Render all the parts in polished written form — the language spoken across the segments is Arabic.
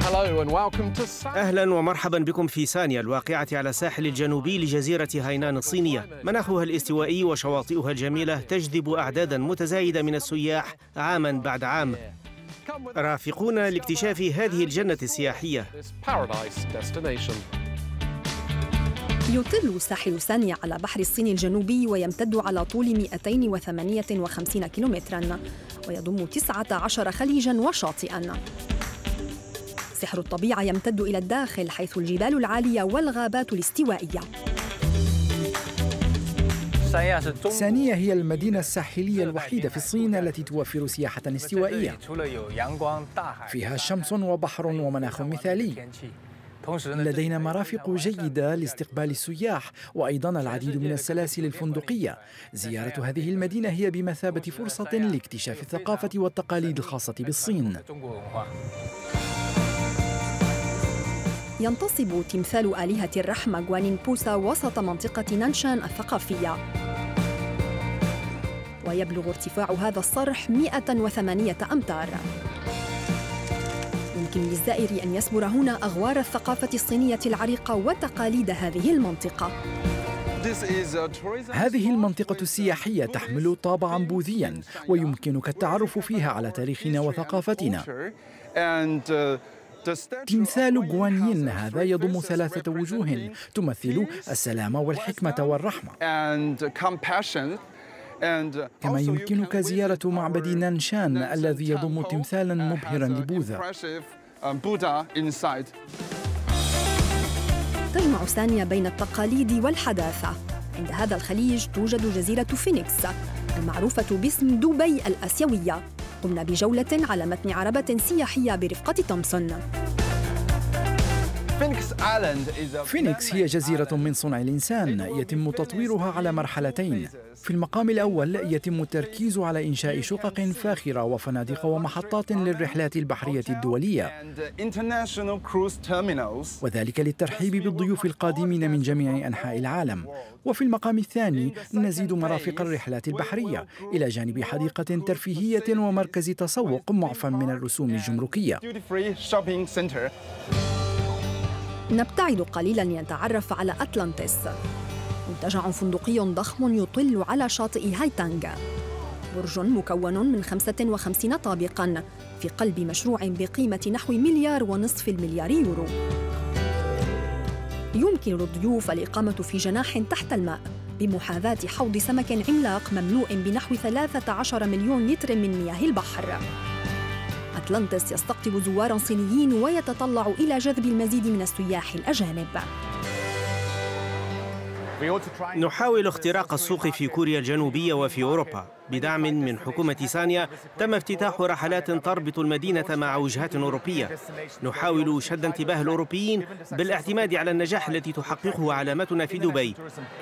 أهلا ومرحبا بكم في سانيا الواقعة على الساحل الجنوبي لجزيرة هاينان الصينية. مناخها الاستوائي وشواطئها الجميلة تجذب أعدادا متزايدة من السياح عاما بعد عام. رافقونا لاكتشاف هذه الجنة السياحية. يطل ساحل سانيا على بحر الصين الجنوبي ويمتد على طول 258 كيلومتراً ويضم 19 خليجاً وشاطئاً. سحر الطبيعة يمتد إلى الداخل حيث الجبال العالية والغابات الاستوائية. سانيا هي المدينة الساحلية الوحيدة في الصين التي توفر سياحة استوائية. فيها شمس وبحر ومناخ مثالي. لدينا مرافق جيدة لاستقبال السياح وأيضاً العديد من السلاسل الفندقية. زيارة هذه المدينة هي بمثابة فرصة لاكتشاف الثقافة والتقاليد الخاصة بالصين. ينتصب تمثال آلهة الرحمة غوانين بوسا وسط منطقة نانشان الثقافية. ويبلغ ارتفاع هذا الصرح 108 أمتار. يمكن للزائر أن يسبر هنا أغوار الثقافة الصينية العريقة وتقاليد هذه المنطقة. هذه المنطقة السياحية تحمل طابعاً بوذياً ويمكنك التعرف فيها على تاريخنا وثقافتنا. تمثال غوانين هذا يضم 3 وجوه تمثل السلام والحكمة والرحمة. كما يمكنك زيارة معبد نانشان الذي يضم تمثالاً مبهراً لبوذا. تجمع سانيا بين التقاليد والحداثة. عند هذا الخليج توجد جزيرة فينيكس المعروفة باسم دبي الآسيوية. قمنا بجولة على متن عربة سياحية برفقة تومسون. فينيكس هي جزيرة من صنع الإنسان يتم تطويرها على مرحلتين. في المقام الأول يتم التركيز على إنشاء شقق فاخرة وفنادق ومحطات للرحلات البحرية الدولية، وذلك للترحيب بالضيوف القادمين من جميع أنحاء العالم. وفي المقام الثاني نزيد مرافق الرحلات البحرية إلى جانب حديقة ترفيهية ومركز تسوق معفى من الرسوم الجمركية. نبتعد قليلاً لنتعرف على أتلانتس، منتجع فندقي ضخم يطل على شاطئ هايتانغ. برج مكون من 55 طابقاً في قلب مشروع بقيمة نحو 1.5 مليار يورو. يمكن للضيوف الإقامة في جناح تحت الماء بمحاذاة حوض سمك عملاق مملوء بنحو 13 مليون لتر من مياه البحر. أتلانتس يستقطب زواراً صينيين ويتطلع إلى جذب المزيد من السياح الأجانب. نحاول اختراق السوق في كوريا الجنوبية وفي أوروبا. بدعم من حكومة سانيا تم افتتاح رحلات تربط المدينة مع وجهات أوروبية. نحاول شد انتباه الأوروبيين بالاعتماد على النجاح الذي تحققه علامتنا في دبي.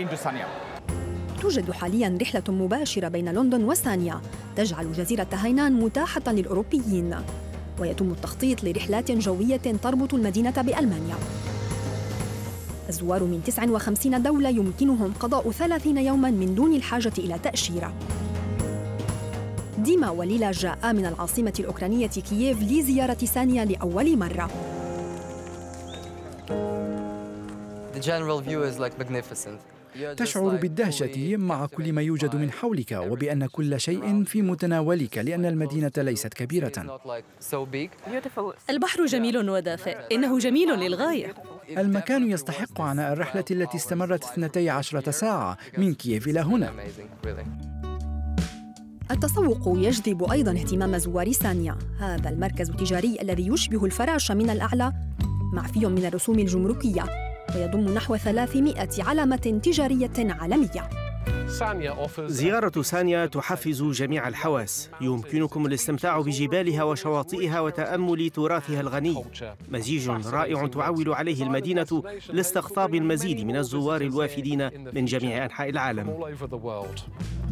توجد حالياً رحلة مباشرة بين لندن وسانيا تجعل جزيرة هاينان متاحة للأوروبيين، ويتم التخطيط لرحلات جوية تربط المدينة بألمانيا. الزوار من 59 دولة يمكنهم قضاء 30 يوماً من دون الحاجة إلى تأشيرة. ديما وليلا جاء من العاصمة الأوكرانية كييف لزيارة سانيا لأول مرة. تشعر بالدهشة مع كل ما يوجد من حولك وبأن كل شيء في متناولك لأن المدينة ليست كبيرة. البحر جميل ودافئ، إنه جميل للغاية. المكان يستحق عناء الرحلة التي استمرت 12 ساعة من كييف إلى هنا. التسوق يجذب أيضاً اهتمام زوار سانيا. هذا المركز التجاري الذي يشبه الفراشة من الأعلى معفي من الرسوم الجمركية ويضم نحو 300 علامة تجارية عالمية. زيارة سانيا تحفز جميع الحواس. يمكنكم الاستمتاع بجبالها وشواطئها وتأمل تراثها الغني. مزيج رائع تعول عليه المدينة لاستقطاب المزيد من الزوار الوافدين من جميع أنحاء العالم.